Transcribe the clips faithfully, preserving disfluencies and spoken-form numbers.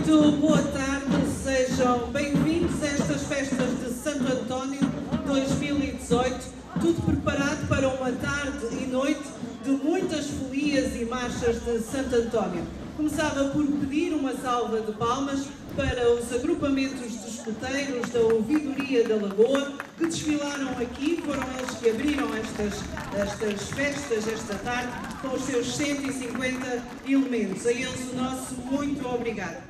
Muito boa tarde, sejam bem-vindos a estas festas de Santo António dois mil e dezoito, tudo preparado para uma tarde e noite de muitas folias e marchas de Santo António. Começava por pedir uma salva de palmas para os agrupamentos de escuteiros da Ouvidoria da Lagoa que desfilaram aqui, foram eles que abriram estas, estas festas esta tarde com os seus cento e cinquenta elementos. A eles o nosso muito obrigado.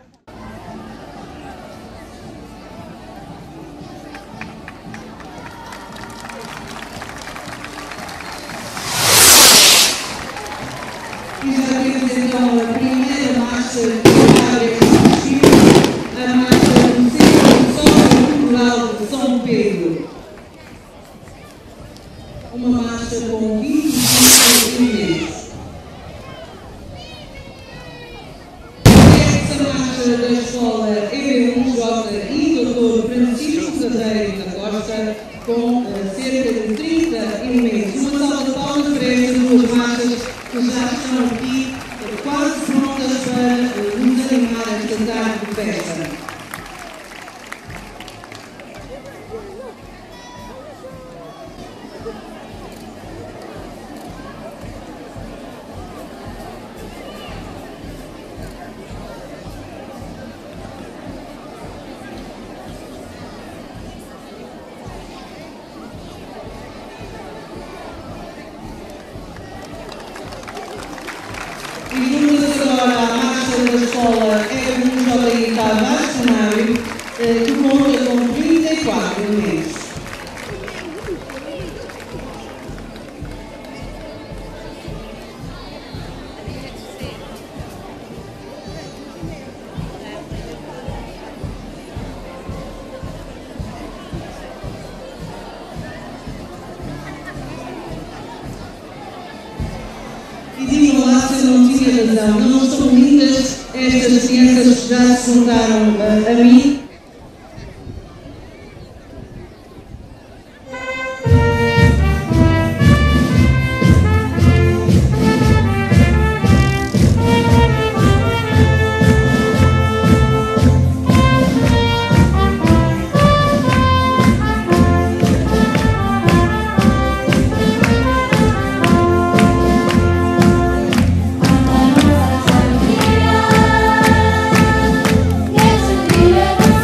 E já temos então a primeira marcha de a marcha do Centro Sociocultural de São Pedro. Uma marcha com vinte e cinco elementos. Esta marcha da Escola E B um J e doutor Francisco Cadeiro da Costa, com cerca de trinta elementos. Uma salva de palmas para estas duas marchas que já estão aqui quase prontas para nos animar esta tarde de festa. E vamos agora à marcha da Escola E B um J Tavares Cenário, que conta com trinta e quatro elementos. E digam lá se eu não tinha razão, não são lindas estas crianças que já se juntaram a, a mim? Yes,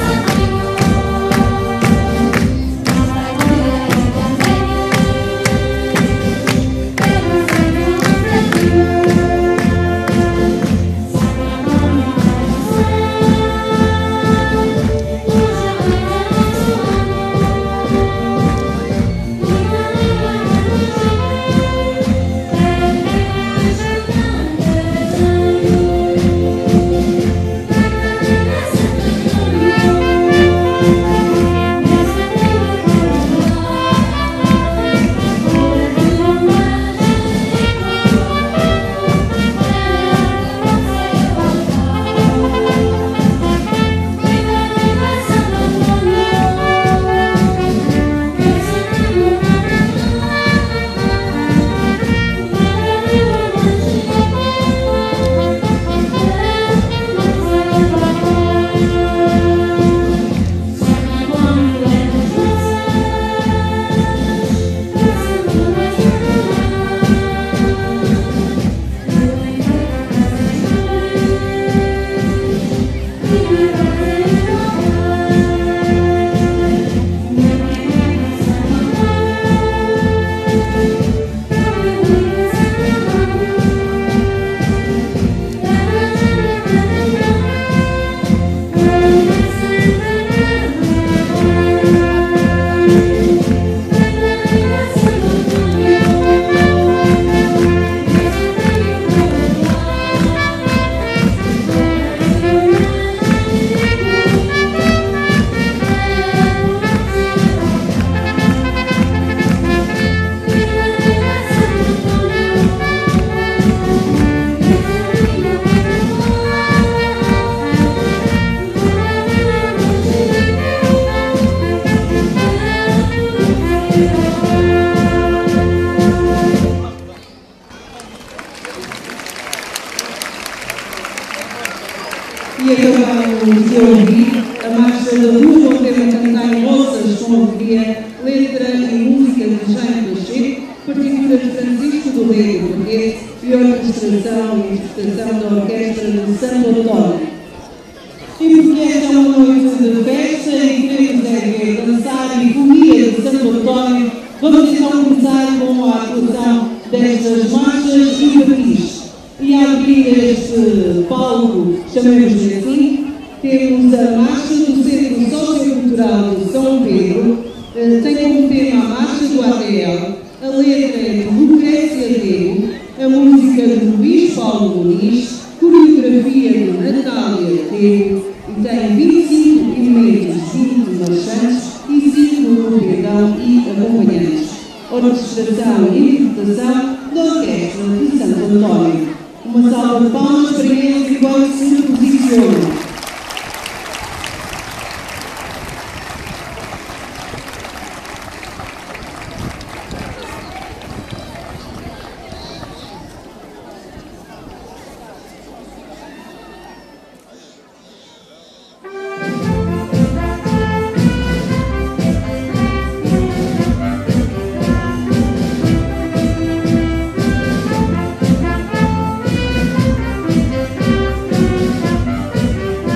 E acabamos de ouvir a marcha da Lua Monteiro cantar Moças com Alegria, letra e música de Jaime Pacheco, partitura de Francisco do Rei do Paquete e orquestração e interpretação da Orquestra de Santo António. E porque esta é uma noite de festa e queremos é ver dançar e folia de Santo António, vamos então começar com a atuação destas marchas e batis. E a abrir este palco, chamemos-lhe assim, temos a marcha do Centro Sociocultural de São Pedro, tem como tema a marcha do A T L, a letra é de Lucrécia Rego, a música de Luís Paulo Muniz, coreografia de Natália Rego, e tem vinte e cinco elementos, vinte marchantes e cinco no pedal e acompanhantes. Orquestração e interpretação da Orquestra de Santo António. Uma salva de palmas para eles enquanto se posicionam. Thank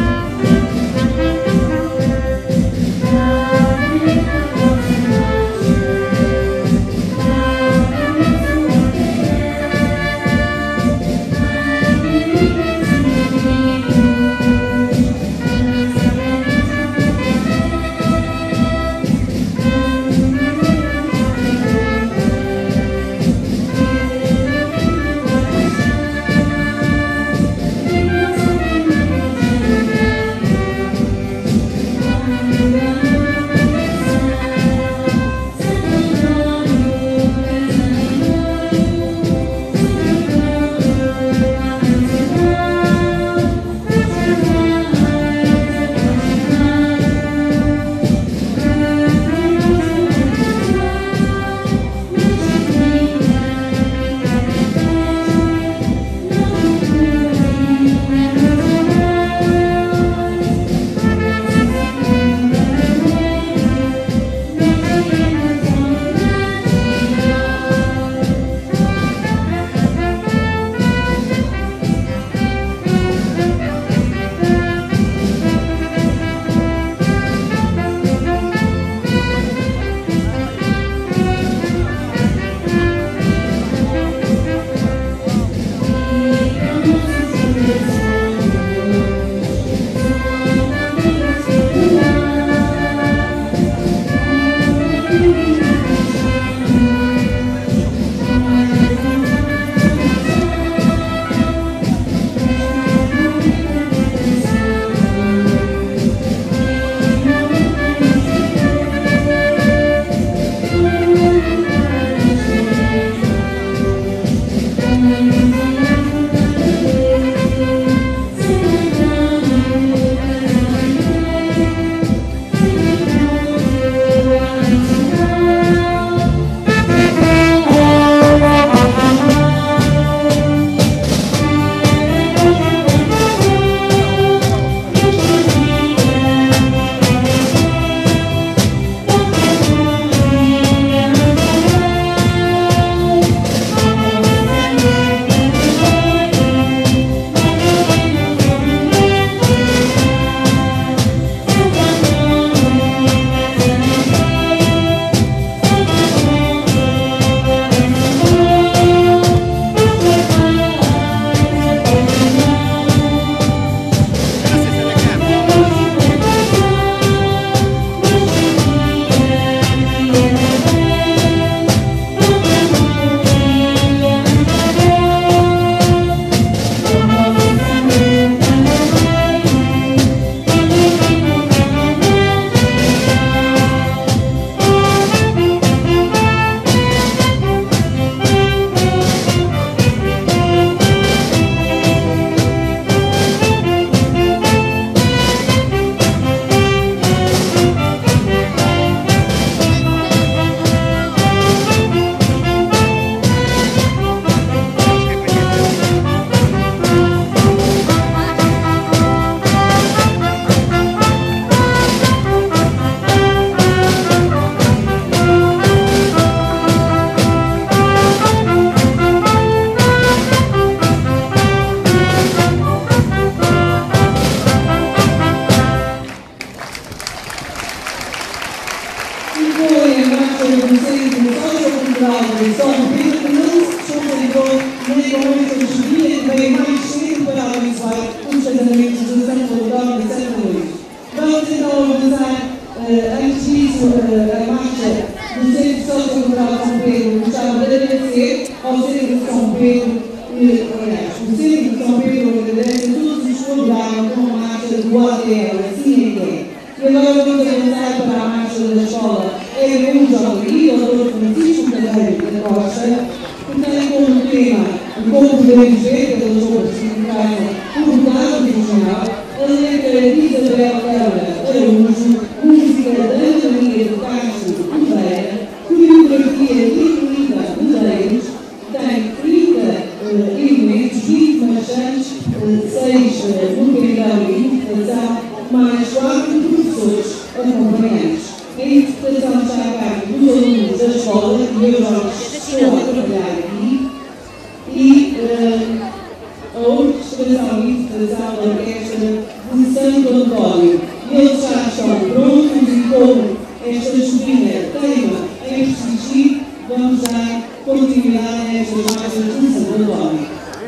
do A T L, assim é que é. E agora vamos avançar para a marcha da escola Eugênio Jolie, doutor Francisco Carreiro da Costa, que tem como tema, como podemos ver pelas obras que indicaram o Estado Regional, a letra de Isabel Câmara Araújo, música da Ana Maria de Castro Correia, coreografia de Rita Medeiros, tem trinta uh, elementos, vinte marchantes, uh, seis uh, no período de interpretação, mais quatro professores acompanhantes. A interpretação está a cargo dos alunos da escola, e eu já estou a trabalhar aqui, e uh, a orquestração e interpretação da orquestra de Santo António. Eles já estão prontos e, como esta disciplina teima em persistir, vamos dar continuidade a estas marchas de Santo António.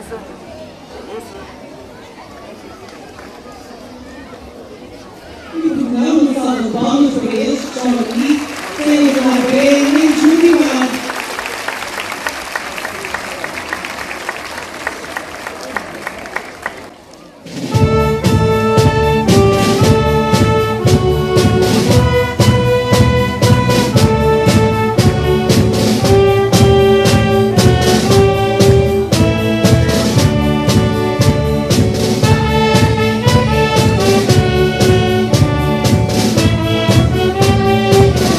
E por não, um salve de palmas para eles que estão aqui, sem usar pé, nem desmotivar. We'll be right back.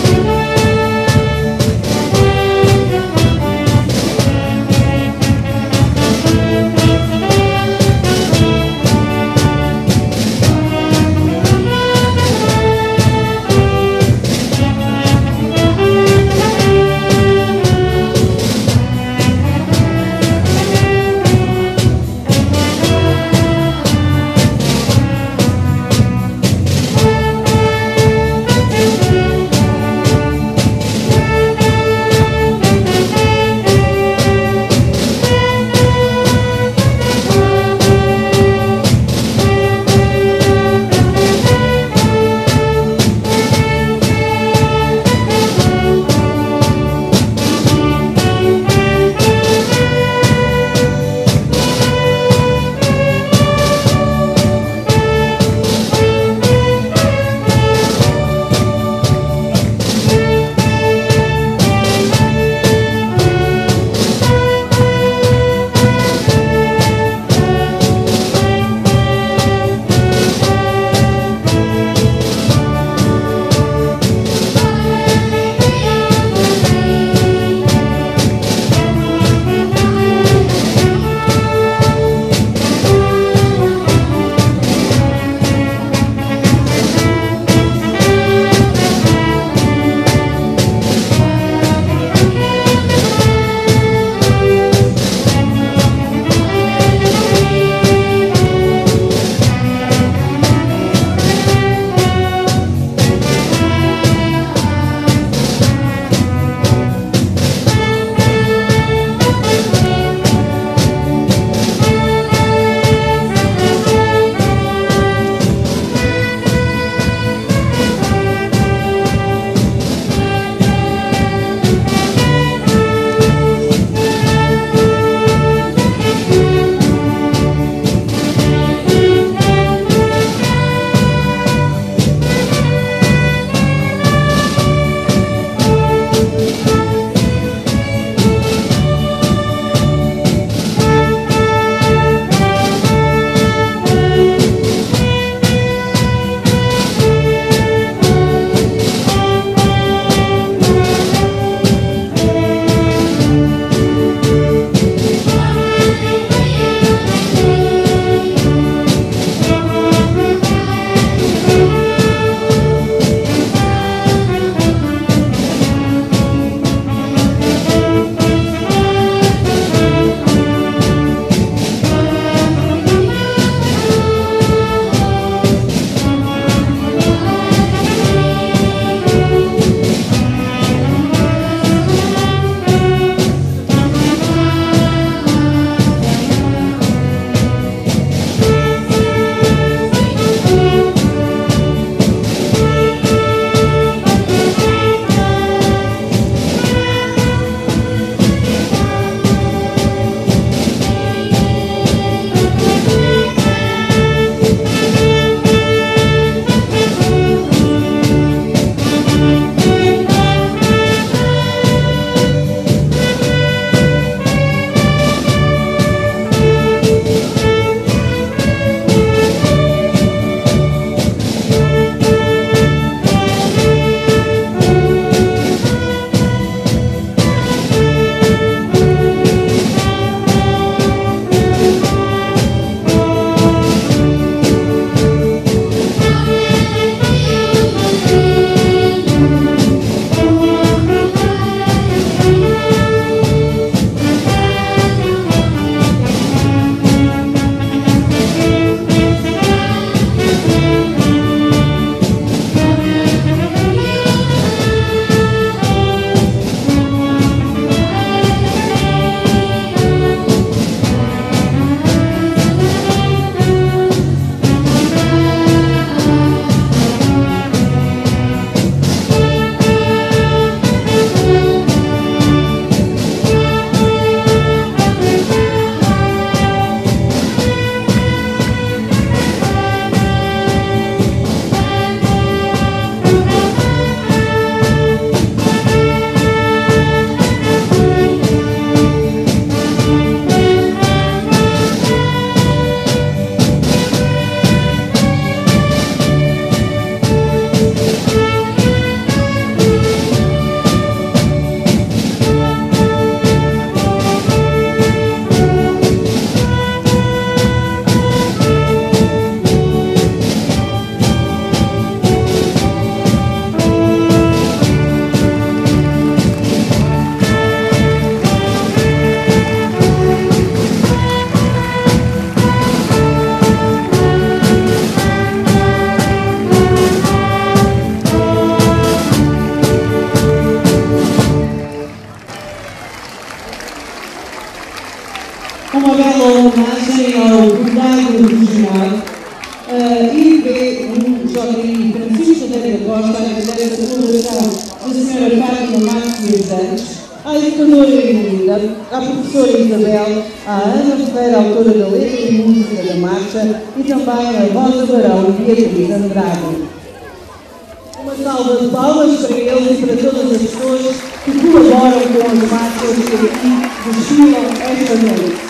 Joaquim Francisco da Costa, agradece a colaboração da senhora Fátima Marques Santos, à educadora Elinda, à professora Isabel, à Ana Ferreira, autora da letra e música da marcha, e também a Rosa Barão e Beatriz Andrade. Uma salva de palmas para eles e para todas as pessoas que colaboram com as marchas que aqui desfilam esta noite.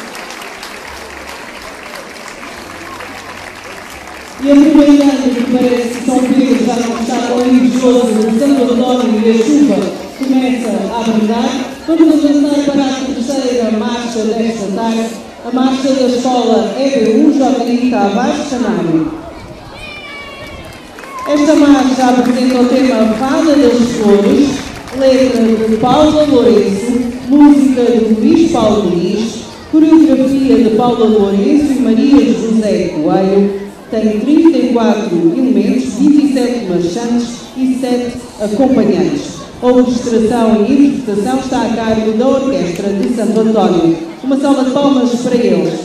E aproveitando que parece que São Pedro já não está tão invejoso de Santo António e a chuva começa a abrandar, vamos avançar para a terceira marcha desta tarde, a marcha da escola E B um Joaquim Tavares Sanabria. Esta marcha apresenta o tema Fada das Flores, letra de Paula Lourenço, música de Luís Paulo Luís, coreografia de Paula Lourenço e Maria José Coelho. Tem trinta e quatro elementos, vinte e sete marchantes e sete acompanhantes. A orquestração e interpretação está a cargo da Orquestra de Santo António. Uma salva de palmas para eles.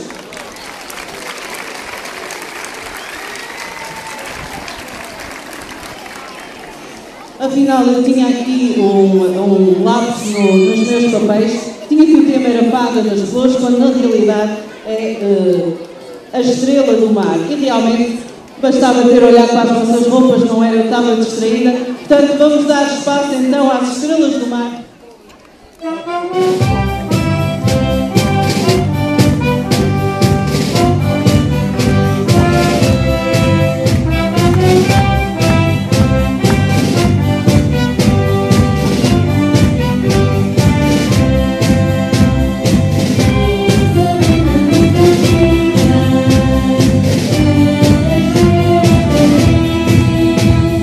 Afinal, eu tinha aqui um, um lápis no, nos meus papéis. Tinha que o tema era Fada das Flores, quando na realidade é uh, a estrela do mar. E realmente bastava ter olhado para as vossas roupas, não era? Eu estava distraída. Portanto, vamos dar espaço então às estrelas do mar.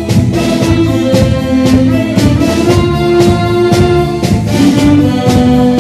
Thank you.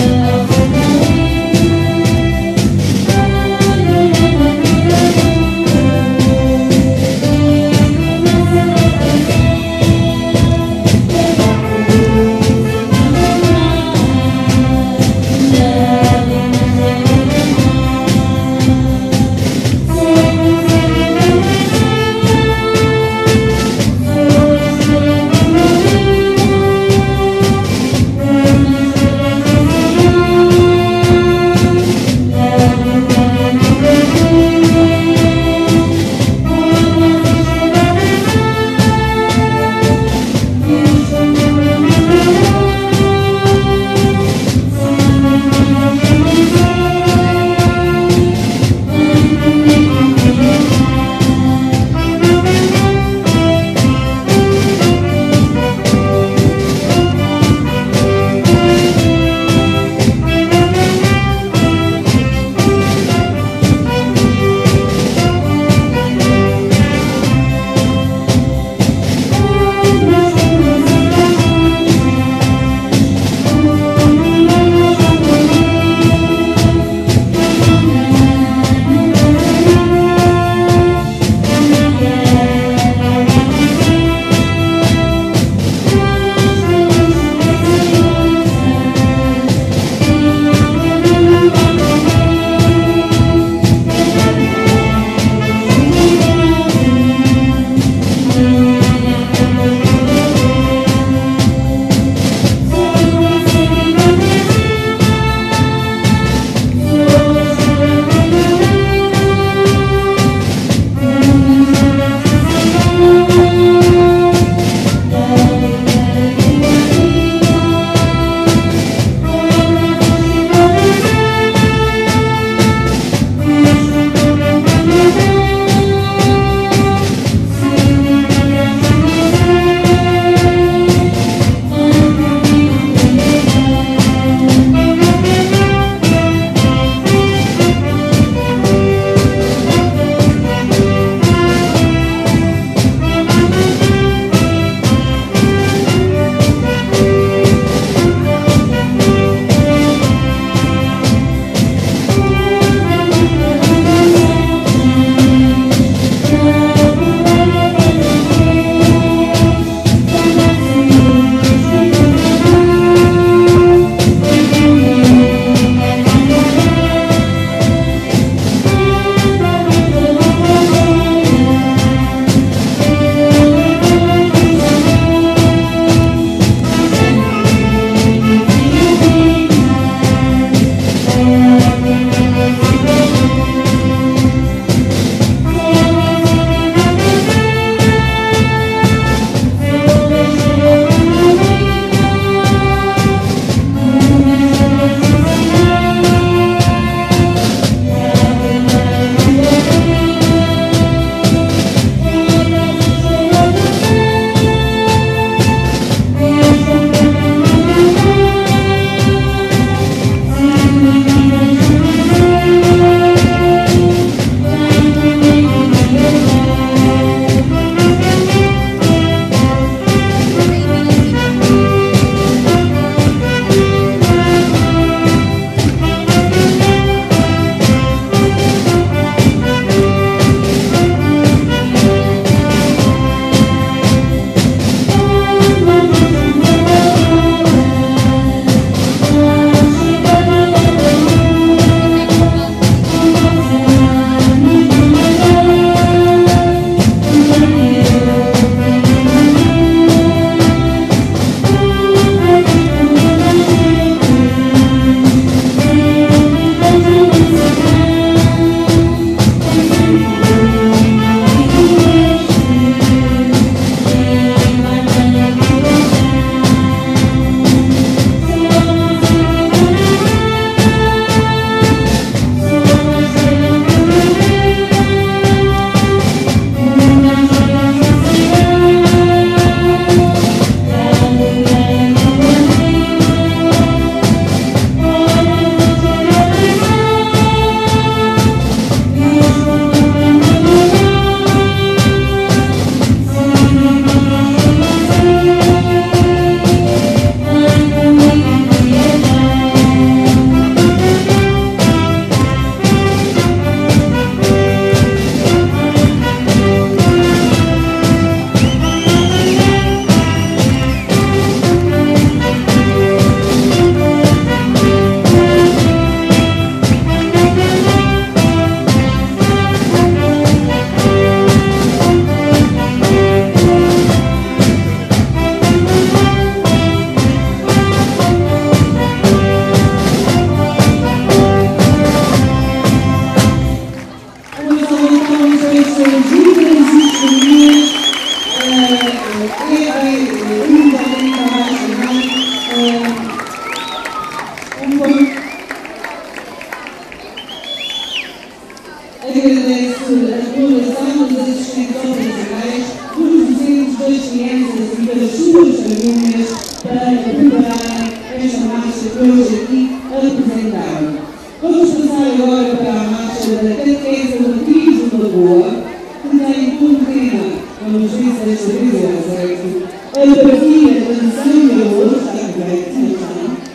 suas juntas e famílias, é um também para ajudar um pouco. Agradeço a colaboração dos assistentes operacionais, dos docentes, das crianças e das suas famílias para prepararem esta marcha que hoje aqui apresentaram. Vamos passar agora para a marcha da Catequese Batismo da Boa, que tem como tema, vamos ver se esta vez é certo, a partilha da tradição de hoje, está correto, não está?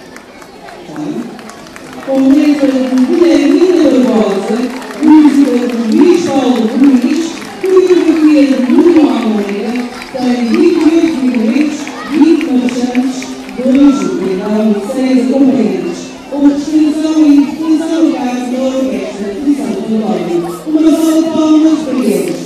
Com letra de Guilhermina Barbosa, música de Luís Paulo Ruiz, coreografia de Bruno Almeida, tem vinte e oito minutos, vinte marchantes, dois então seis acompanhantes, com descrição e interpretação do caso da Orquestra de Santo António. Uma salva de palmas para eles.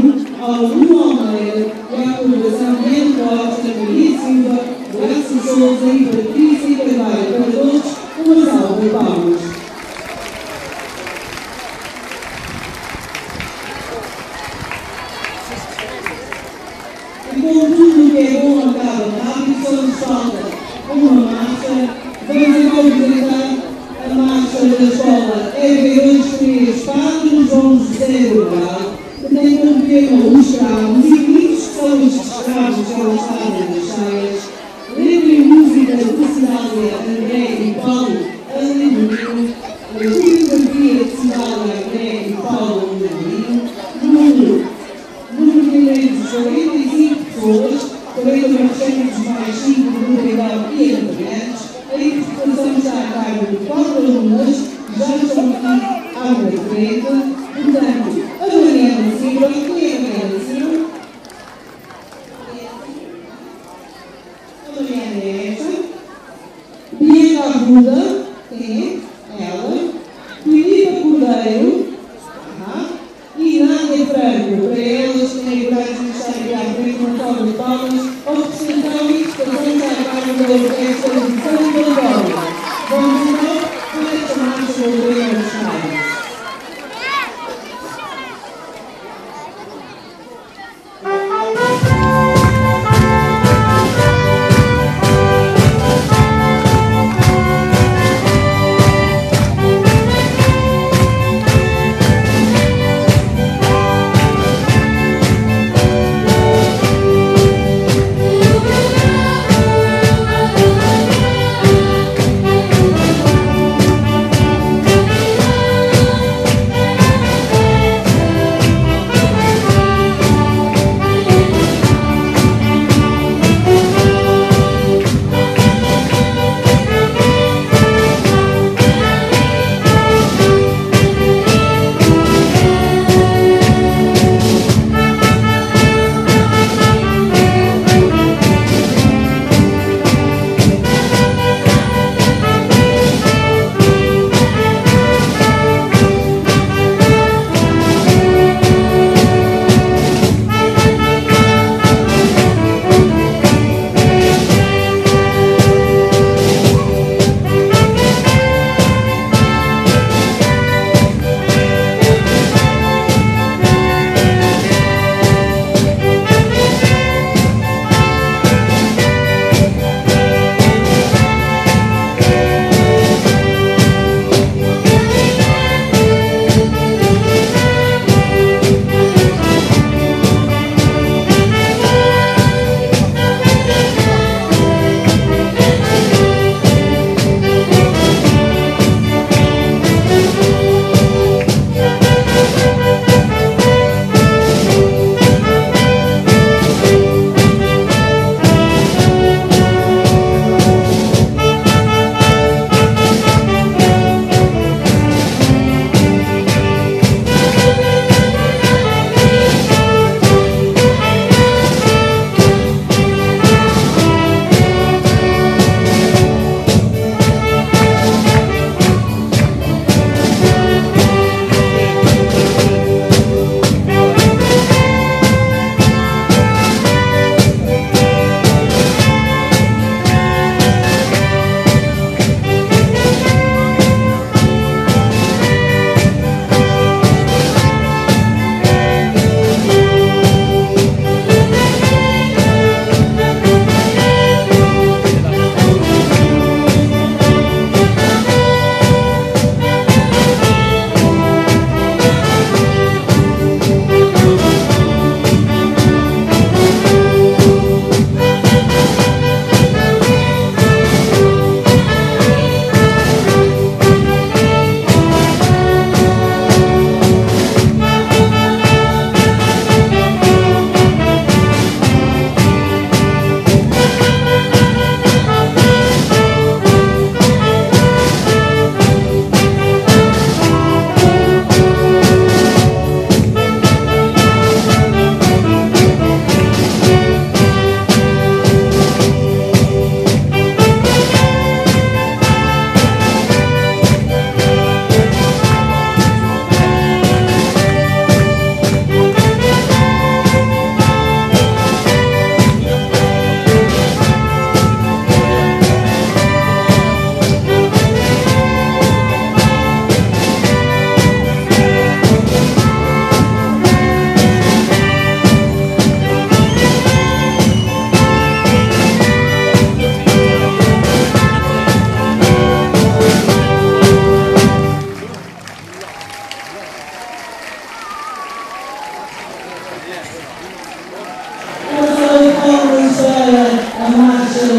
Nuno, ao Nuno Almeida e à colaboração de Ian Costa, Maria Silva, Graça Souza e Patrícia Carvalho, para todos, uma salva de palmas. E como tudo que é bom acaba rápido, só nos falta uma marcha. Vamos então apresentar a marcha da escola E B dois três Padre João José Rural, que tem como tema os escravos e muitos que são os escravos que elas fazem nas saias. Letra e música de Cidália, André e Paulo Alemolino, fotografia de Cidália, André e Paulo Alemolino, número, número de eleitos quarenta e cinco pessoas, quarenta marchantes mais cinco de modalidade e integrantes. A interpretação está a cargo de quatro alunas que já estão aqui à minha frente. Portanto, a Mariana Silva, quem é a Mariana Silva? A Mariana é esta. Bianca Arruda, quem é? Ela. Filipa Cordeiro. Ah. E Nádia Franco, para elas que têm coragem de estar aqui à frente, uma salva de palmas, ao representar a interpretação está a cargo da Orquestra de Santo Antônio. Vamos então.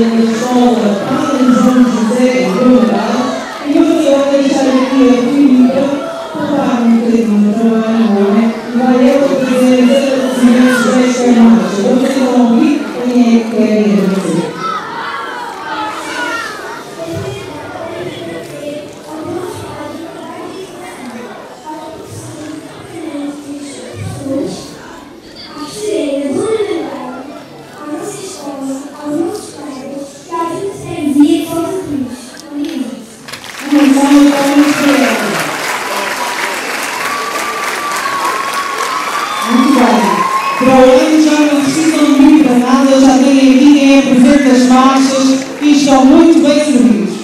da escola Padre João José de Brugal. E vamos agora deixar aqui a Filipa para um bocadinho de trabalho, não é? E vai ela fazer os agradecimentos desta marcha. Vamos então ouvir quem é que quer agradecer. Para o ano já não precisam de mim para nada, já têm aqui quem é presente das marchas e estão muito bem servidos.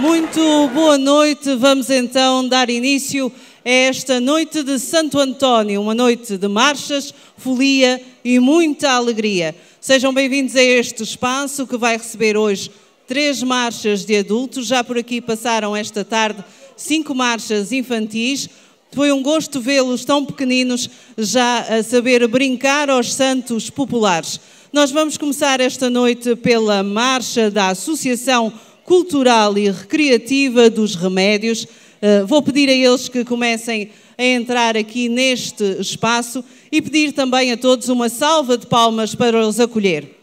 Muito boa noite. Vamos então dar início a esta noite de Santo António, uma noite de marchas, folia e muita alegria. Sejam bem-vindos a este espaço que vai receber hoje três marchas de adultos. Já por aqui passaram esta tarde cinco marchas infantis. Foi um gosto vê-los tão pequeninos já a saber brincar aos santos populares. Nós vamos começar esta noite pela marcha da Associação Cultural e Recreativa dos Remédios. Uh, vou pedir a eles que comecem a entrar aqui neste espaço e pedir também a todos uma salva de palmas para os acolher.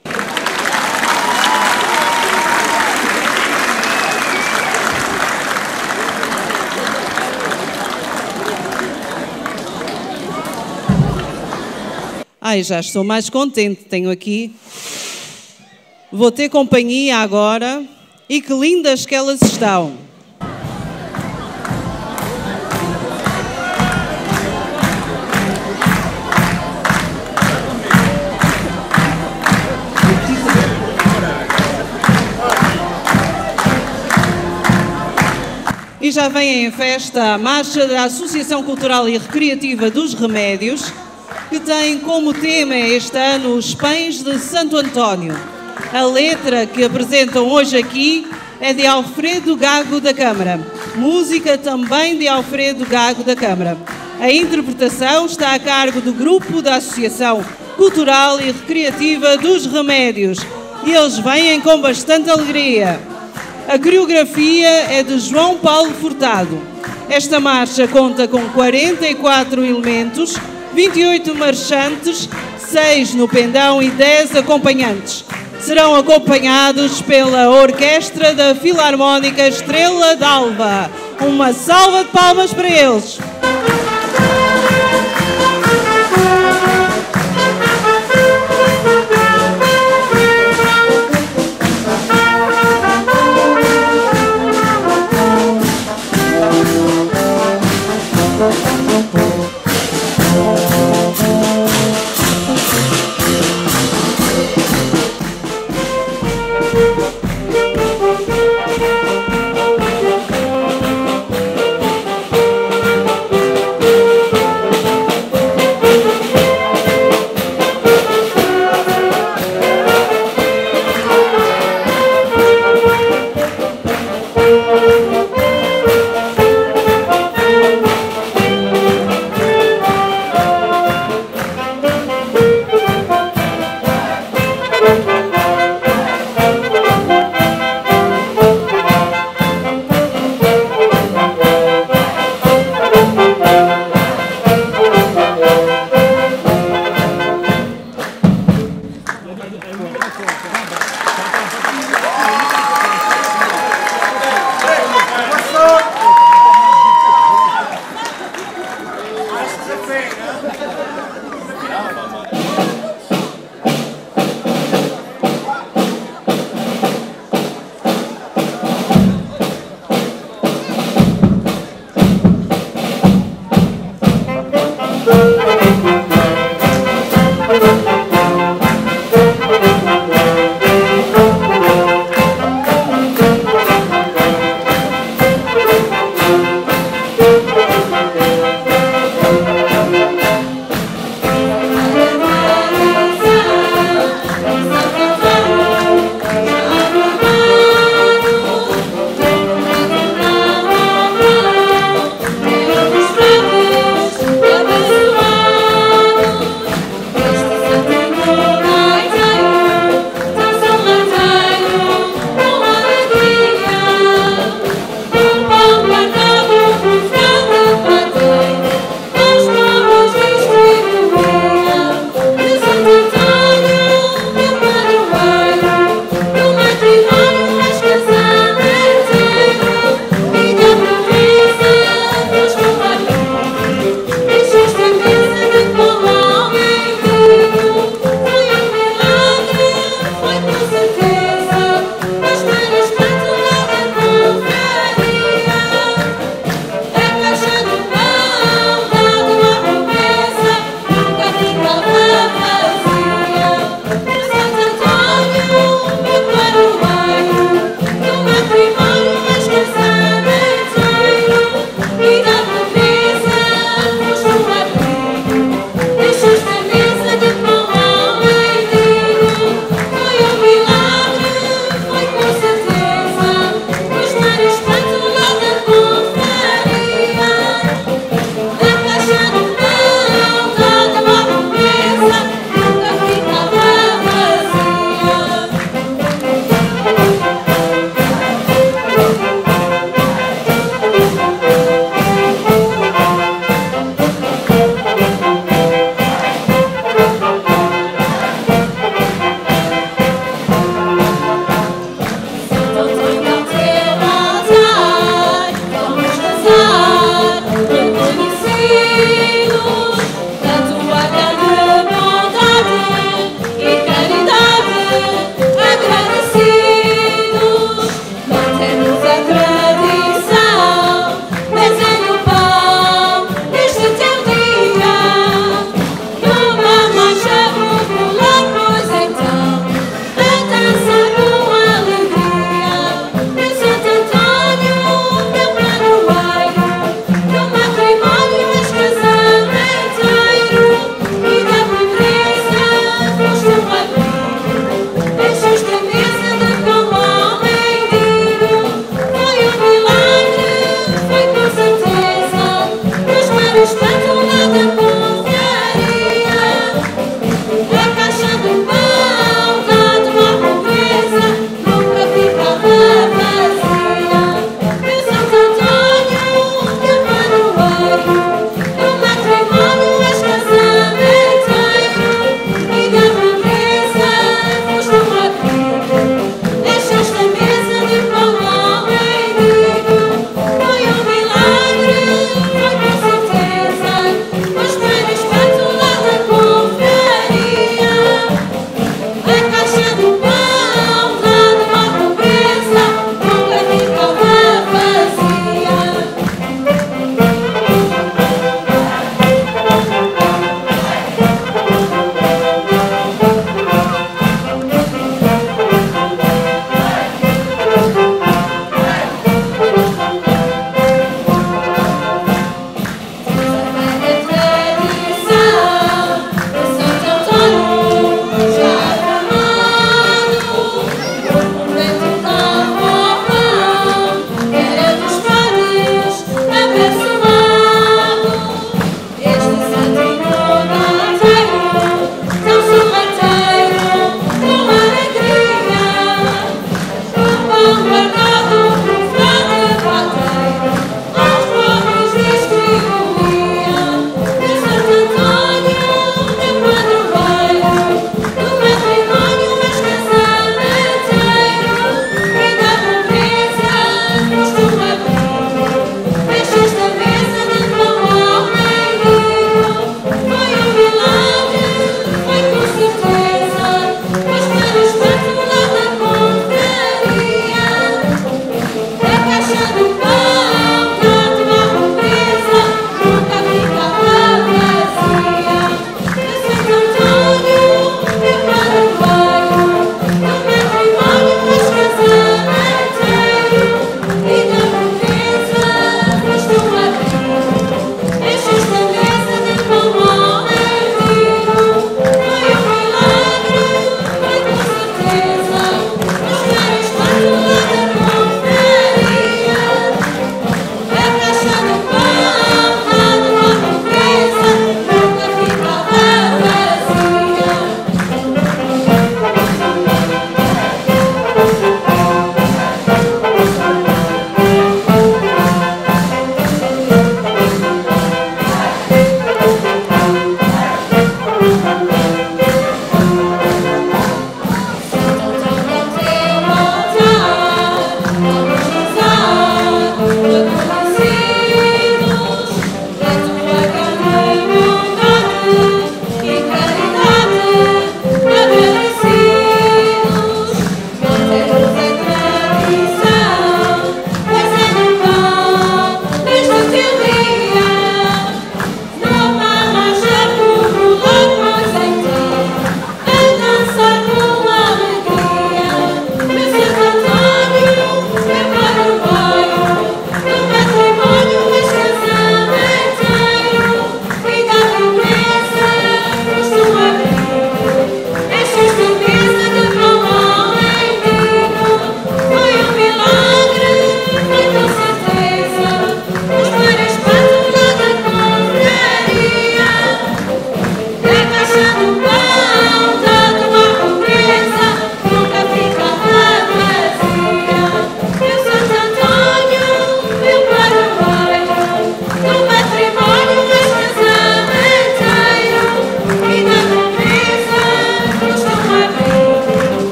Ai, já estou mais contente, tenho aqui. Vou ter companhia agora e que lindas que elas estão. E já vem em festa a marcha da Associação Cultural e Recreativa dos Remédios, que tem como tema este ano os Pães de Santo António. A letra que apresentam hoje aqui é de Alfredo Gago da Câmara. Música também de Alfredo Gago da Câmara. A interpretação está a cargo do grupo da Associação Cultural e Recreativa dos Remédios. E eles vêm com bastante alegria. A coreografia é de João Paulo Furtado. Esta marcha conta com quarenta e quatro elementos, vinte e oito marchantes, seis no pendão e dez acompanhantes. Serão acompanhados pela Orquestra da Filarmónica Estrela d'Alva. Uma salva de palmas para eles.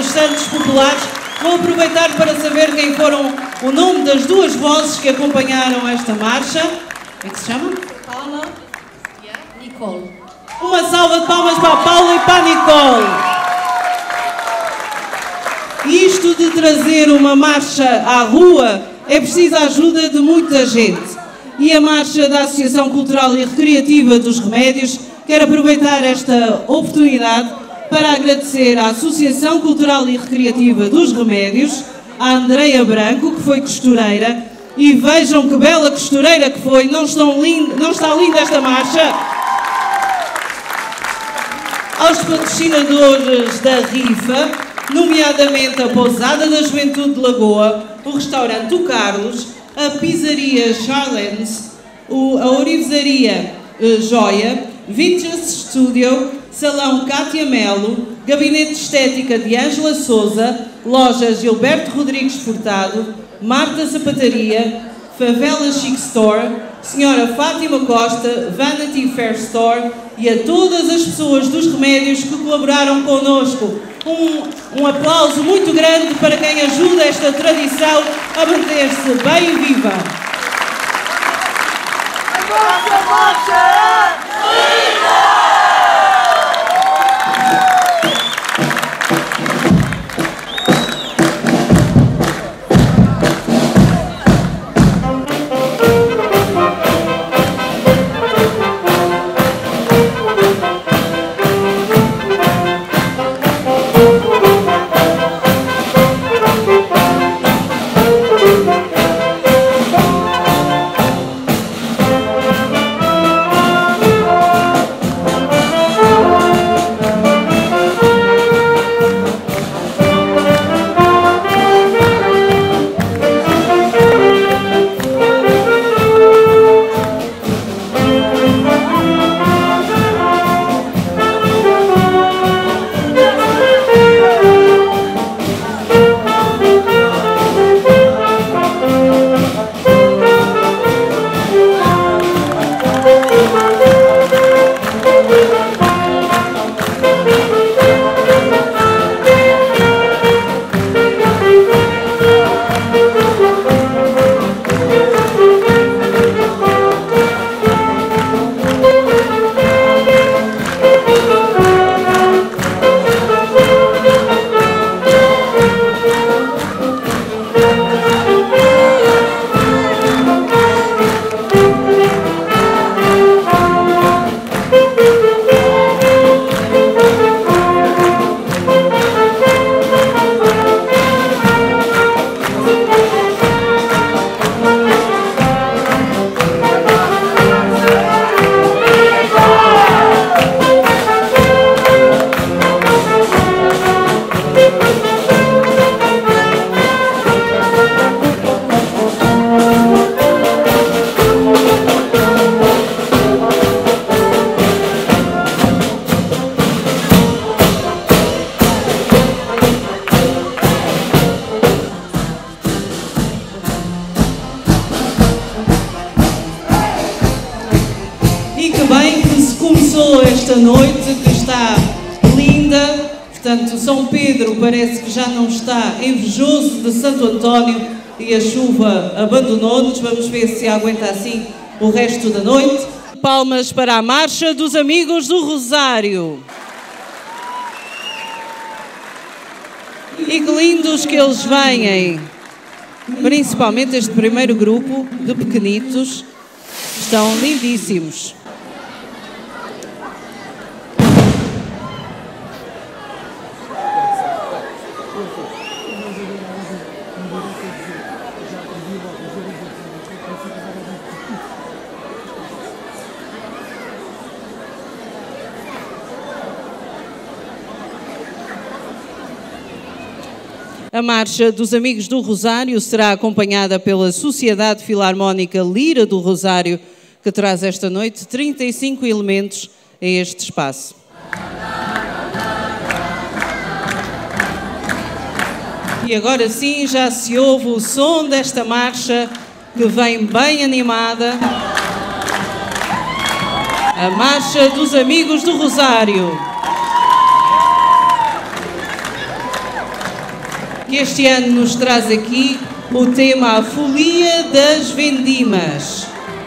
dos Santos Populares. Vou aproveitar para saber quem foram o nome das duas vozes que acompanharam esta marcha. Como é que se chama? Paula e a Nicole. Uma salva de palmas para a Paula e para a Nicole. Isto de trazer uma marcha à rua é preciso a ajuda de muita gente. E a marcha da Associação Cultural e Recreativa dos Remédios quer aproveitar esta oportunidade para agradecer à Associação Cultural e Recreativa dos Remédios, à Andreia Branco, que foi costureira, e vejam que bela costureira que foi, não, estão lind... não está linda esta marcha, aos patrocinadores da rifa, nomeadamente a Pousada da Juventude de Lagoa, o restaurante O Carlos, a pizzaria Charlens, a orivesaria uh, Joia, Vintage Studio, Salão Cátia Melo, Gabinete de Estética de Ângela Souza, Loja Gilberto Rodrigues Furtado, Marta Sapataria, Favela Chic Store, Senhora Fátima Costa, Vanity Fair Store e a todas as pessoas dos remédios que colaboraram connosco. Um, um aplauso muito grande para quem ajuda esta tradição a manter-se bem viva. Marcha, marcha! Viva! Esta noite que está linda, portanto São Pedro parece que já não está invejoso de Santo António e a chuva abandonou-nos. Vamos ver se aguenta assim o resto da noite. Palmas para a marcha dos Amigos do Rosário. E que lindos que eles vêm, principalmente este primeiro grupo de pequenitos, estão lindíssimos. A Marcha dos Amigos do Rosário será acompanhada pela Sociedade Filarmónica Lira do Rosário, que traz esta noite trinta e cinco elementos a este espaço. E agora sim já se ouve o som desta marcha que vem bem animada. A Marcha dos Amigos do Rosário. que este ano nos traz aqui o tema A Folia das Vendimas.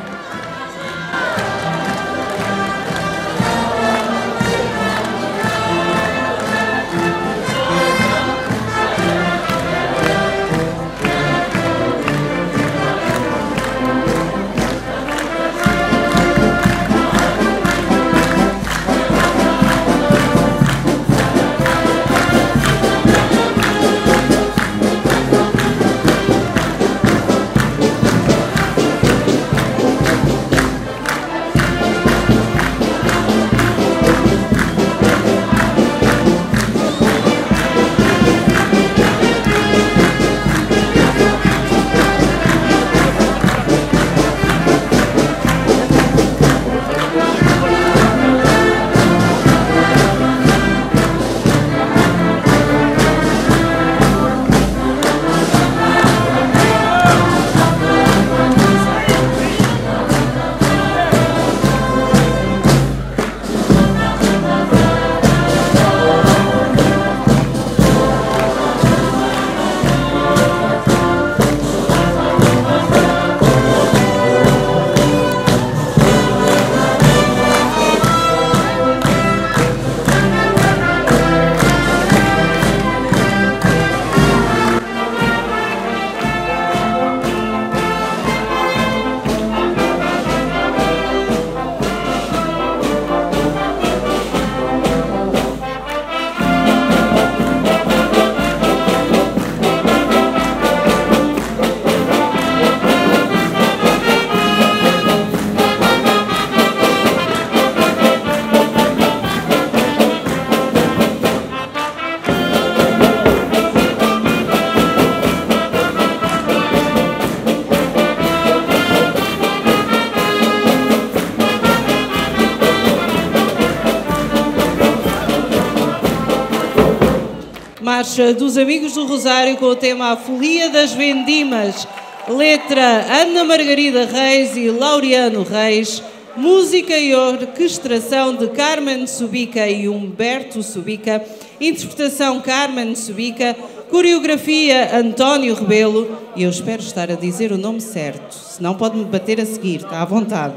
Marcha dos Amigos do Rosário com o tema A Folia das Vendimas. Letra Ana Margarida Reis e Laureano Reis. Música e orquestração de Carmen Subica e Humberto Subica. Interpretação Carmen Subica. Coreografia António Rebelo. E eu espero estar a dizer o nome certo, senão pode-me bater a seguir, está à vontade.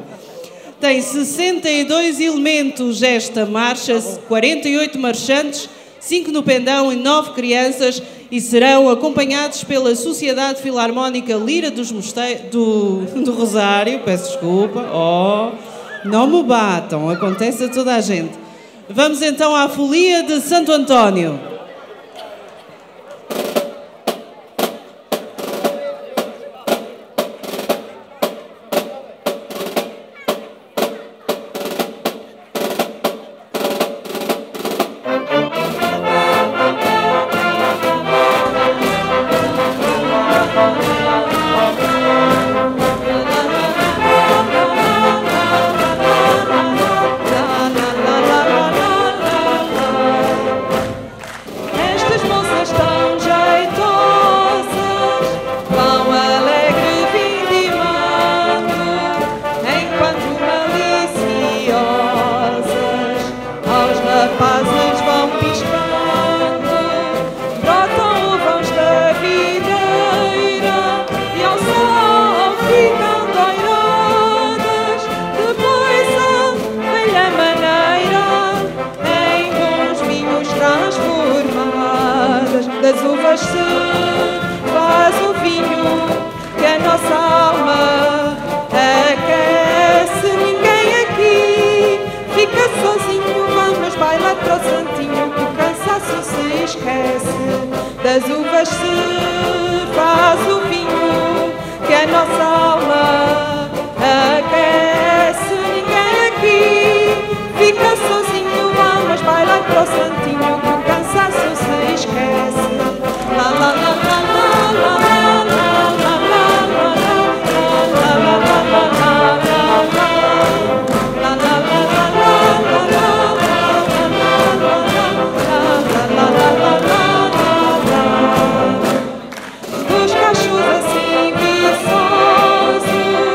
Tem sessenta e dois elementos esta marcha, quarenta e oito marchantes, cinco no pendão e nove crianças, e serão acompanhados pela Sociedade Filarmónica Lira dos Moste... do... do Rosário. Peço desculpa. Oh, não me batam, acontece a toda a gente. Vamos então à Folia de Santo António. Das uvas se faz o vinho, que a nossa alma aquece. Ninguém aqui fica sozinho, vamos bailar para o santinho, que o cansaço se esquece. La la la la la la la la la la la la la la. Dos cachos assim viçosos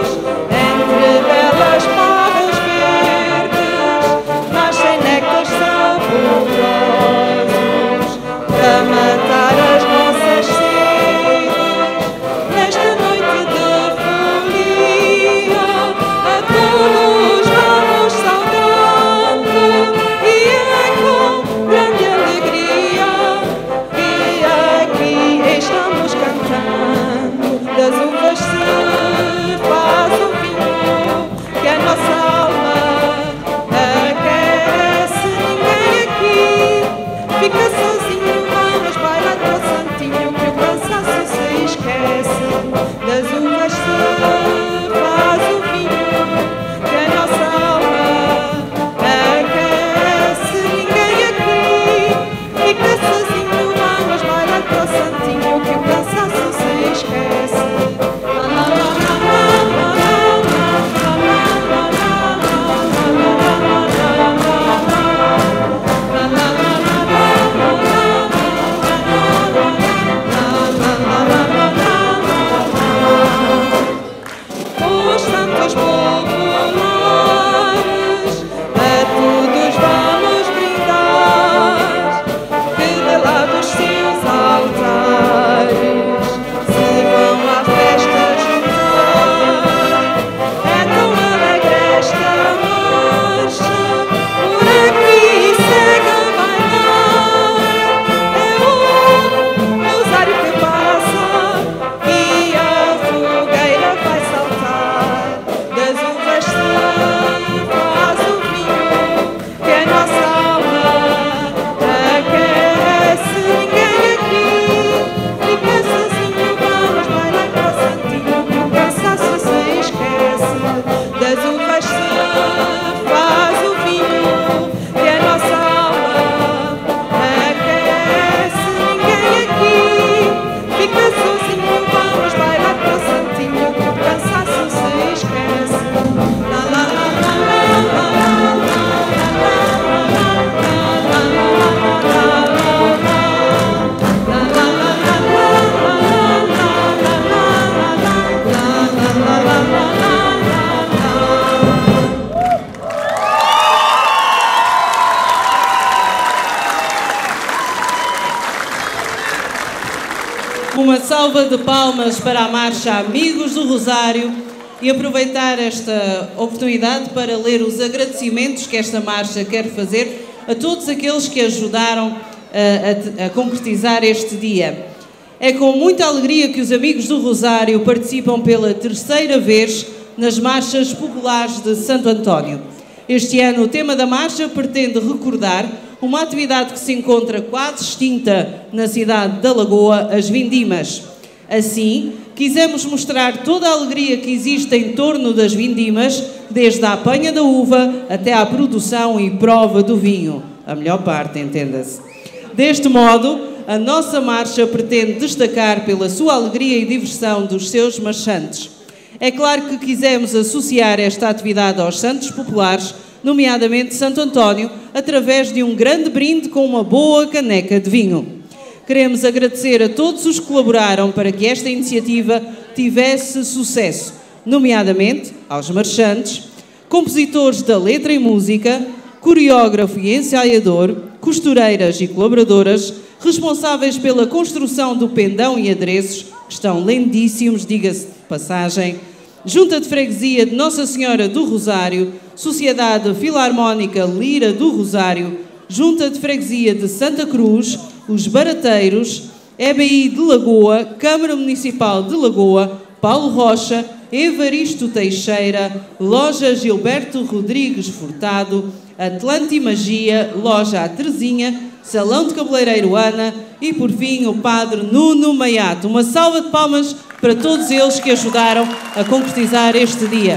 Uma salva de palmas para a marcha Amigos do Rosário e aproveitar esta oportunidade para ler os agradecimentos que esta marcha quer fazer a todos aqueles que ajudaram a, a, a concretizar este dia. É com muita alegria que os Amigos do Rosário participam pela terceira vez nas marchas populares de Santo António. Este ano o tema da marcha pretende recordar uma atividade que se encontra quase extinta na cidade da Lagoa, as vindimas. Assim, quisemos mostrar toda a alegria que existe em torno das vindimas, desde a apanha da uva até à produção e prova do vinho. A melhor parte, entenda-se. Deste modo, a nossa marcha pretende destacar pela sua alegria e diversão dos seus marchantes. É claro que quisemos associar esta atividade aos santos populares, nomeadamente Santo António, através de um grande brinde com uma boa caneca de vinho. Queremos agradecer a todos os que colaboraram para que esta iniciativa tivesse sucesso, nomeadamente aos marchantes, compositores da letra e música, coreógrafo e ensaiador, costureiras e colaboradoras, responsáveis pela construção do pendão e adereços, que estão lindíssimos, diga-se de passagem, Junta de Freguesia de Nossa Senhora do Rosário, Sociedade Filarmónica Lira do Rosário, Junta de Freguesia de Santa Cruz, os Barateiros, E B I de Lagoa, Câmara Municipal de Lagoa, Paulo Rocha, Evaristo Teixeira, Loja Gilberto Rodrigues Furtado, Atlante Magia, Loja A Terezinha, Salão de Cabeleireiro Ana e, por fim, o Padre Nuno Maiato. Uma salva de palmas para todos eles que ajudaram a concretizar este dia.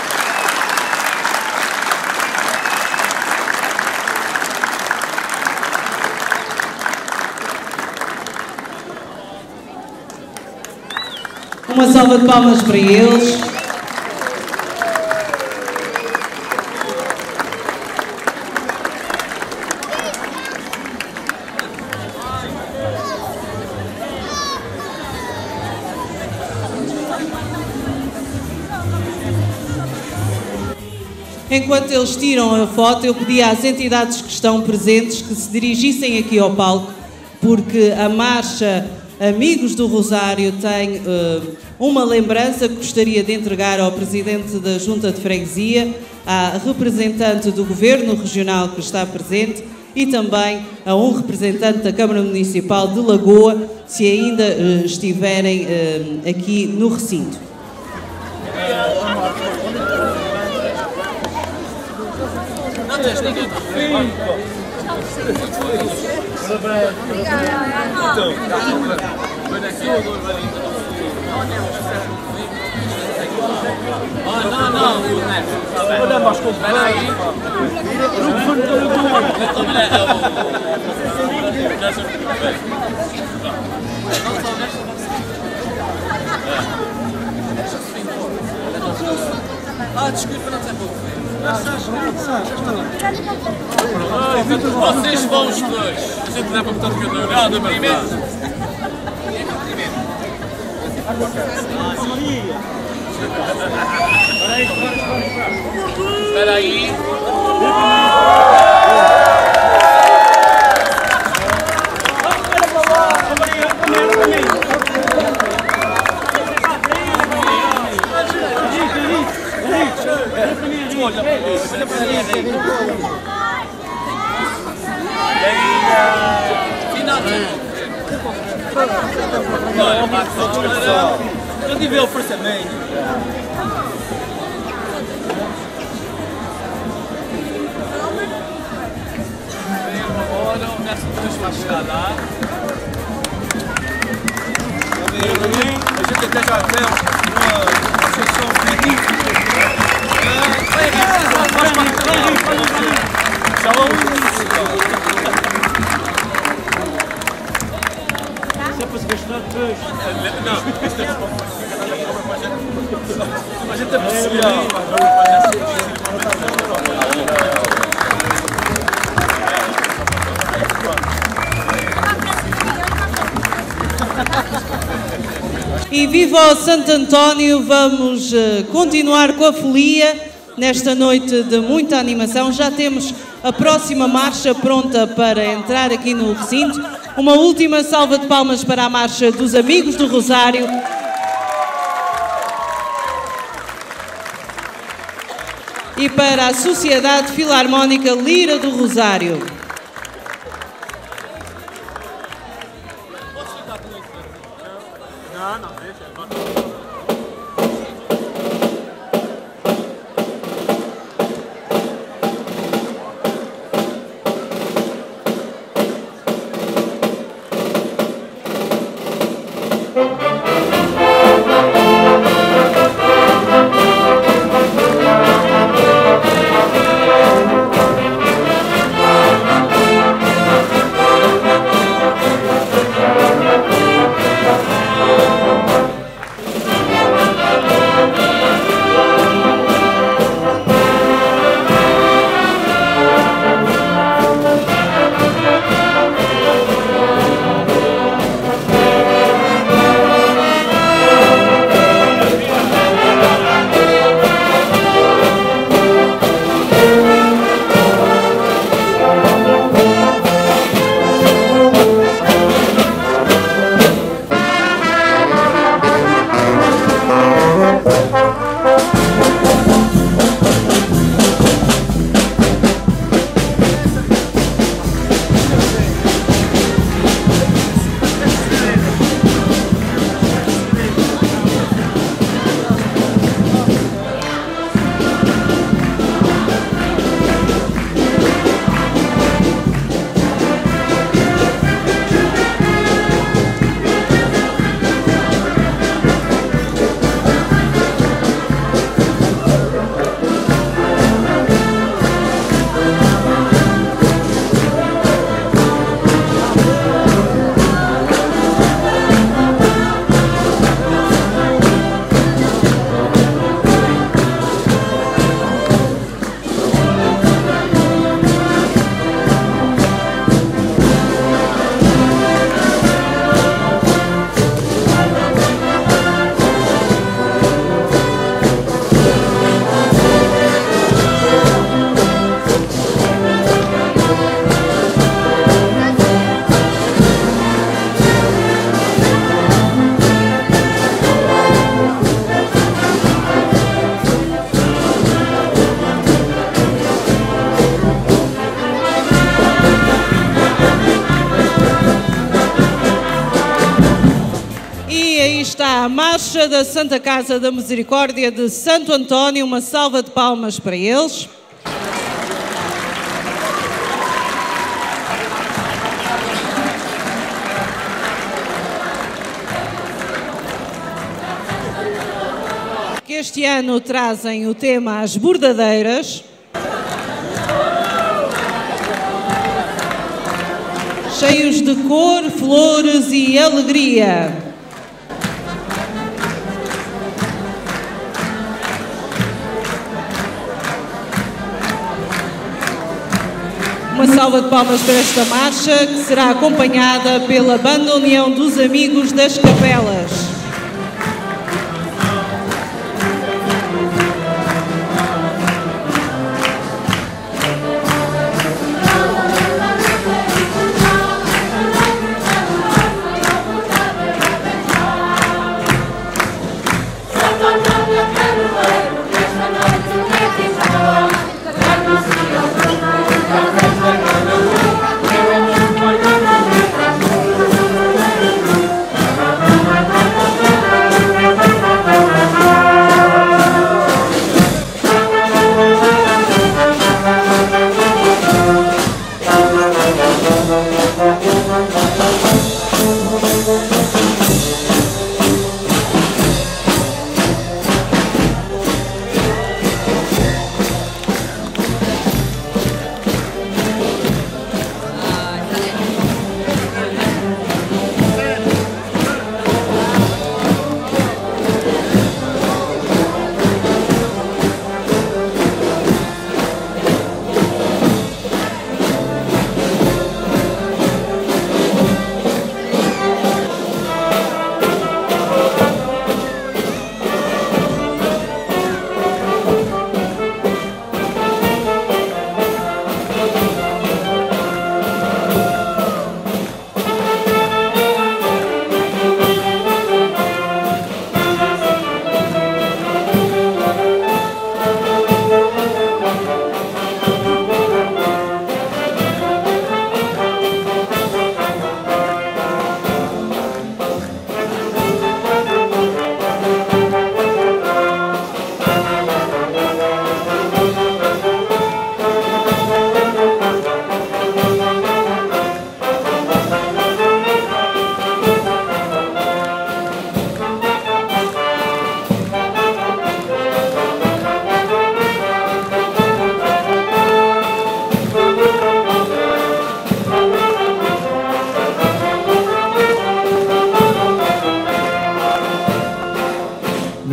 Uma salva de palmas para eles. Enquanto eles tiram a foto, eu pedi às entidades que estão presentes que se dirigissem aqui ao palco, porque a marcha Amigos do Rosário tem uh, uma lembrança que gostaria de entregar ao Presidente da Junta de Freguesia, à representante do Governo Regional que está presente e também a um representante da Câmara Municipal de Lagoa, se ainda uh, estiverem uh, aqui no recinto. Oh, não, não, olha, mas como espera aí. Ah, desculpa, não tem pouco. Vocês vão os dois. A gente dá para botar o cabelo. Não, não, cumprimento. Espera aí. Eu tive o oferecimento. Agora o resto depois vai chegar lá. A gente até já tem uma sessão crítica. Vai aqui, se é para se gastar depois. Não, isto é para a gente apreciar. E viva o Santo António, vamos uh, continuar com a folia nesta noite de muita animação. Já temos a próxima marcha pronta para entrar aqui no recinto. Uma última salva de palmas para a Marcha dos Amigos do Rosário. E para a Sociedade Filarmónica Lira do Rosário. Não, não, deixa. Está a Marcha da Santa Casa da Misericórdia de Santo António. Uma salva de palmas para eles. Que este ano trazem o tema As Bordadeiras. Cheios de cor, flores e alegria. Uma salva de palmas para esta marcha, que será acompanhada pela Banda União dos Amigos das Capelas. Thank you.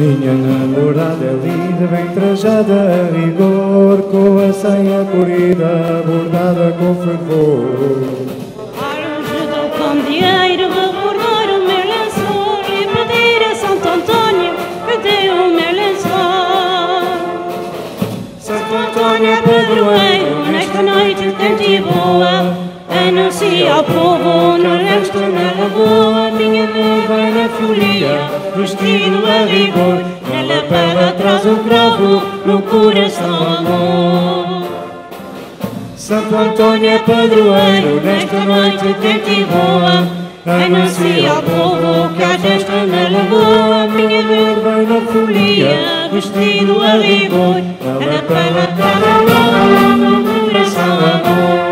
Minha namorada é linda, bem trajada a rigor, com a saia corrida, bordada com fervor. Arranjo do candeeiro, vou bordar o meu lençol e pedir a Santo Antônio que dê o meu lençol. Santo Antônio é padroeiro, nesta noite quente e boa, anuncia ao povo no resto na lagoa. Minha mãe vai na folia, vestido a rigor, na lapela traz o cravo, no coração amor. Santo Antônio é padroeiro, nesta noite quente e boa, anuncia ao povo que há festa na lagoa. Minha mãe vai na folia, vestido a rigor, na lapela traz o cravo, no coração amor.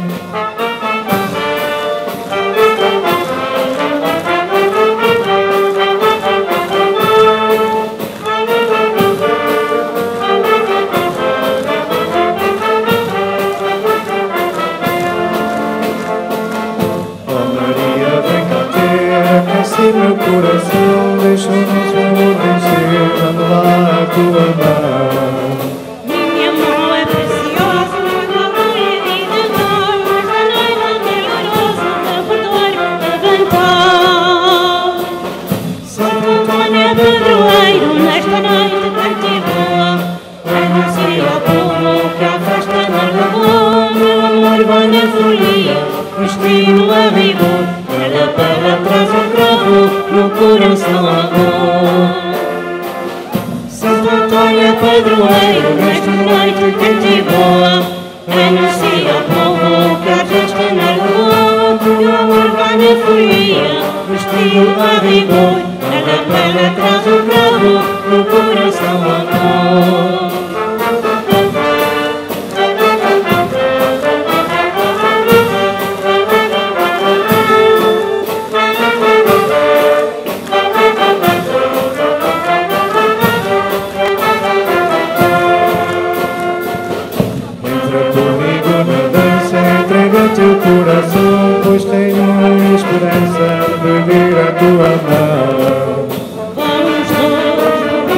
Meu coração deixa o nosso amor vencer, dando lá a tua mão. Minha mão é preciosa, uma glória e de dor, mas a noiva dolorosa de perdoar, levantar. Santo Antônio é padroeiro, nesta noite quente e boa, anuncia ao povo que há festa na lagoa. Meu amor vai na folia, vestido a rigor, na lapela traz o cravo, no coração amor. Santo Antônio é padroeiro, Nesta noite quente e boa, anuncia ao povo que há festa na lagoa. Meu amor vai na folia, vestido a rigor, na lapela traz o cravo, no coração amor. teu coração, pois tenho a esperança de vir à tua mão. Vamos todos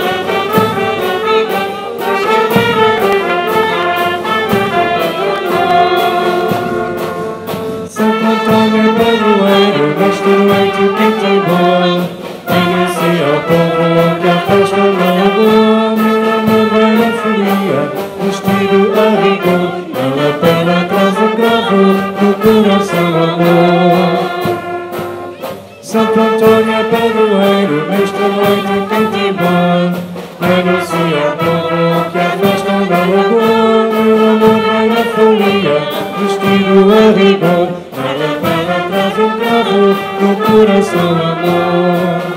Santo Antônio é padroeiro, nesta noite quente e boa, anuncia ao povo que a festa na lagoa. Meu amor vai na folia, vestido a rigor, na lapela traz o cravo, no coração amor. Santo Antônio é padroeiro, nesta noite quente e boa, anuncia ao povo que a festa na lagoa. Meu amor vai na folia, vestido a rigor, na lapela traz o cravo, no coração amor.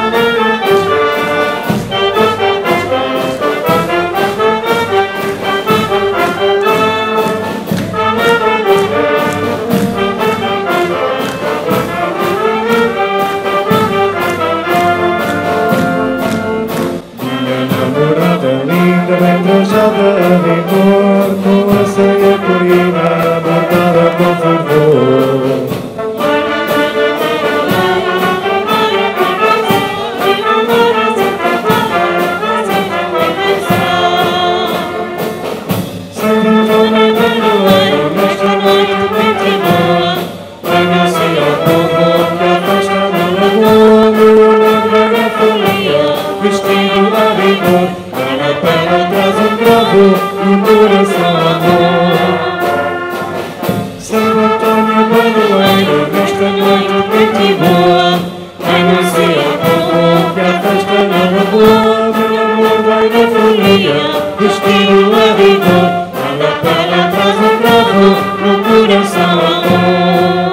Bem trajada a rigor, com a saia corina, bordada com fervor. Santo Antônio é padroeiro, nesta noite quente e boa, anuncia ao povo que a festa na lagoa. Meu amor vai na folia, vestido a rigor, na lapela traz um cravo, no coração amor. Santo Antônio é padroeiro, nesta noite quente e boa, anuncia ao povo que a festa na lagoa. Meu amor vai na folia, vestido a rigor, na lapela traz um cravo, no coração amor.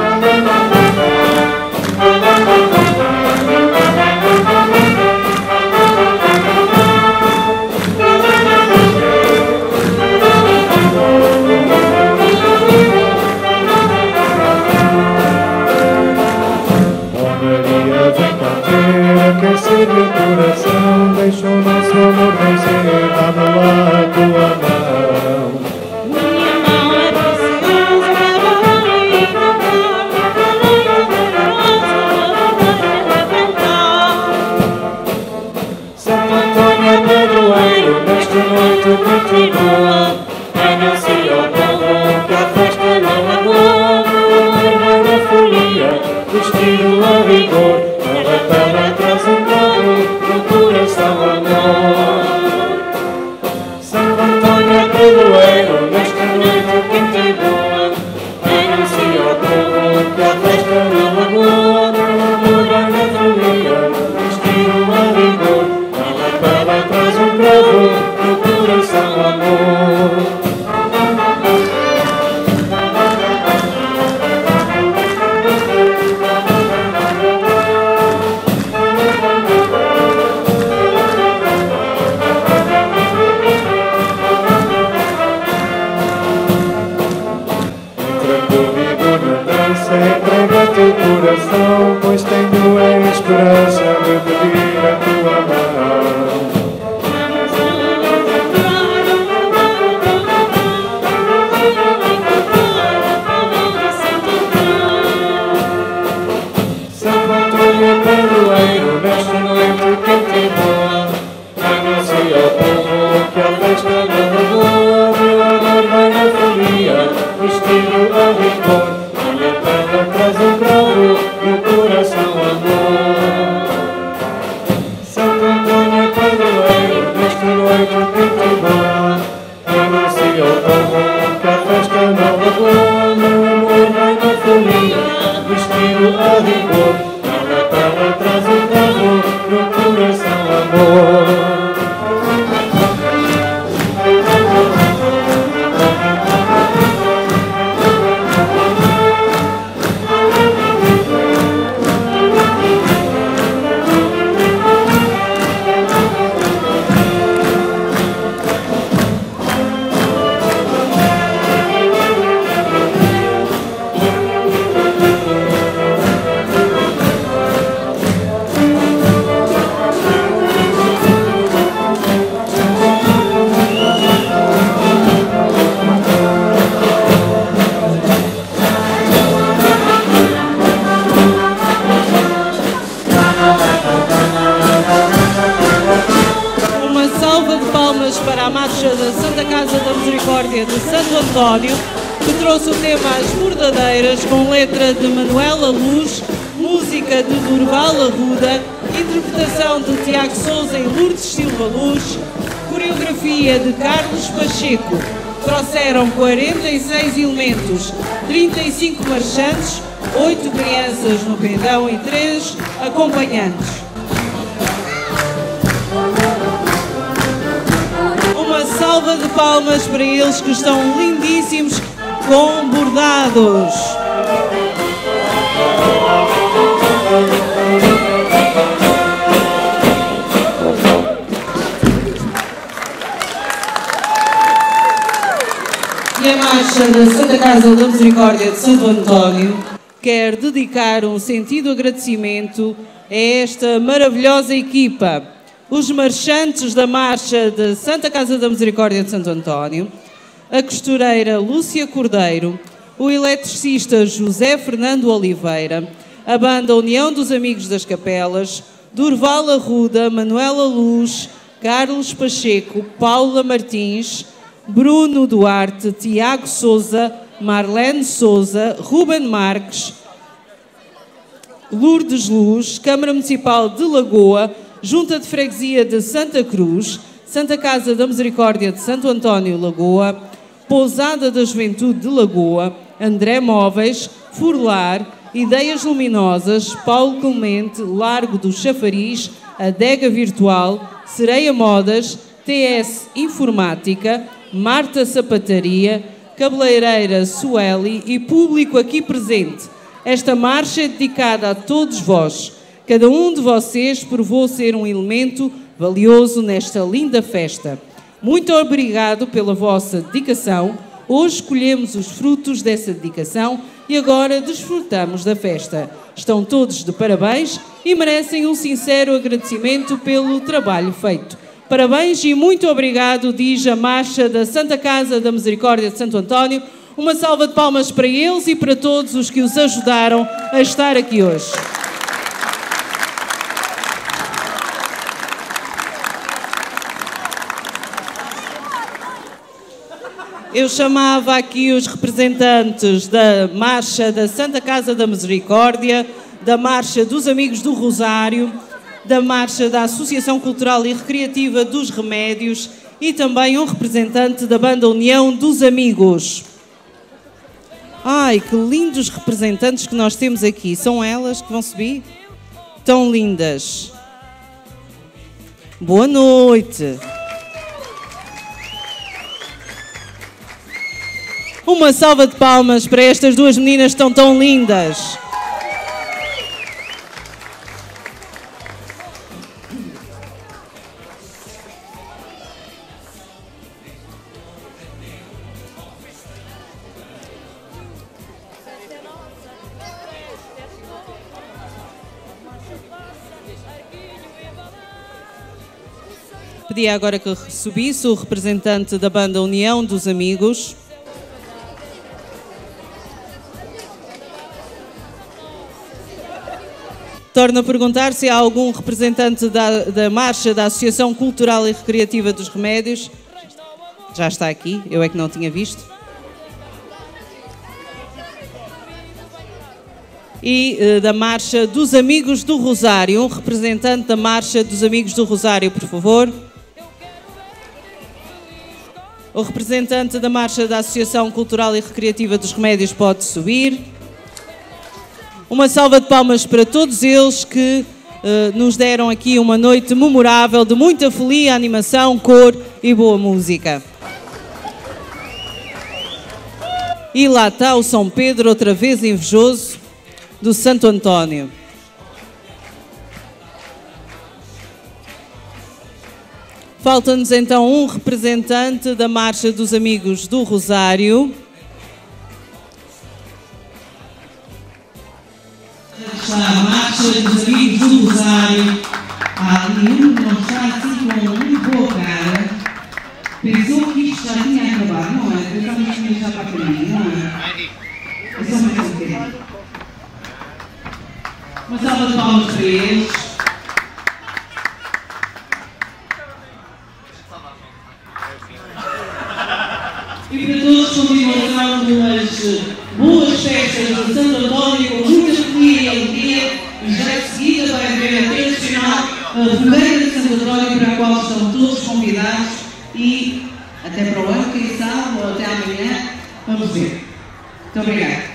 Aquecer meu coração, deixa o nosso amor vencer, dá-me lá a tua mão. Minha mão é preciosa, uma glória e de dor, mas a noiva dolorosa de noite continua, anuncia ao povo que a festa na lagoa, no mar da folia, vestido a rigor, a batalha traz um povo, no coração amor. Santo Antônio é padroeiro, nesta noite quente e boa, anuncia ao povo que a festa na lagoa, no mar da folia, vestido a rigor, a batalha traz um povo, no coração amor. Entrega teu coração, pois tenho a esperança de pedir a tua mão. Santo Antônio é padroeiro, nesta noite quente e boa, anuncia ao povo que a festa na lagoa, meu amor vai na folia, vestido a rigor, traz um cravo no coração amor. Santo Antônio é padroeiro, nesta noite quente e boa, anuncia ao povo que a festa na lagoa, meu amor vai na folia, vestido a rigor, a batalha traz um cravo no coração amor. Para a marcha da Santa Casa da Misericórdia de Santo Antônio, que trouxe o tema As Bordadeiras, com letra de Manuela Luz, música de Durval Arruda, interpretação de Tiago Souza e Lourdes Silva Luz, coreografia de Carlos Pacheco. Trouxeram quarenta e seis elementos, trinta e cinco marchantes, oito crianças no pendão e três acompanhantes. Uma salva de palmas para eles, que estão lindíssimos com bordados. E a marcha da Santa Casa da Misericórdia de Santo Antônio quer dedicar um sentido agradecimento a esta maravilhosa equipa. Os marchantes da marcha da Santa Casa da Misericórdia de Santo Antônio, a costureira Lúcia Cordeiro, o eletricista José Fernando Oliveira, a banda União dos Amigos das Capelas, Durval Arruda, Manuela Luz, Carlos Pacheco, Paula Martins, Bruno Duarte, Tiago Souza, Marlene Souza, Ruben Marques, Lourdes Luz, Câmara Municipal de Lagoa, Junta de Freguesia de Santa Cruz, Santa Casa da Misericórdia de Santo Antônio, Lagoa, Pousada da Juventude de Lagoa, André Móveis, Furlar, Ideias Luminosas, Paulo Clemente, Largo do Chafariz, Adega Virtual, Sereia Modas, T S Informática, Marta Sapataria, Cabeleireira Sueli e público aqui presente. Esta marcha é dedicada a todos vós. Cada um de vocês provou ser um elemento valioso nesta linda festa. Muito obrigado pela vossa dedicação. Hoje escolhemos os frutos dessa dedicação e agora desfrutamos da festa. Estão todos de parabéns e merecem um sincero agradecimento pelo trabalho feito. Parabéns e muito obrigado, diz a marcha da Santa Casa da Misericórdia de Santo Antônio. Uma salva de palmas para eles e para todos os que os ajudaram a estar aqui hoje. Eu chamava aqui os representantes da Marcha da Santa Casa da Misericórdia, da Marcha dos Amigos do Rosário, da Marcha da Associação Cultural e Recreativa dos Remédios e também um representante da Banda União dos Amigos. Ai, que lindos representantes que nós temos aqui. São elas que vão subir? Tão lindas. Boa noite. Uma salva de palmas para estas duas meninas que estão tão lindas. Pedia agora que subisse o representante da Banda União dos Amigos. Torno a perguntar se há algum representante da, da Marcha da Associação Cultural e Recreativa dos Remédios. Já está aqui, eu é que não tinha visto. E uh, da Marcha dos Amigos do Rosário. Um representante da Marcha dos Amigos do Rosário, por favor. O representante da Marcha da Associação Cultural e Recreativa dos Remédios pode subir. Uma salva de palmas para todos eles que uh, nos deram aqui uma noite memorável de muita folia, animação, cor e boa música. E lá está o São Pedro, outra vez invejoso, do Santo António. Falta-nos então um representante da Marcha dos Amigos do Rosário. Está a Marcha dos Amigos do Rosário. Há ali um que não está assim com muito boa cara. Pensou que isto já tinha acabado, não é? Pensamos que já para caminho, não é? É só mais um bocadinho. Uma salva de palmas para eles. E para todos, continuação de umas boas festas de Santo António, com muita folia e alegria. E já de seguida vai haver a tradicional fogueira de Santo António, para a qual estão todos convidados. E até para o ano, quem sabe, ou até amanhã, vamos ver. Muito obrigada.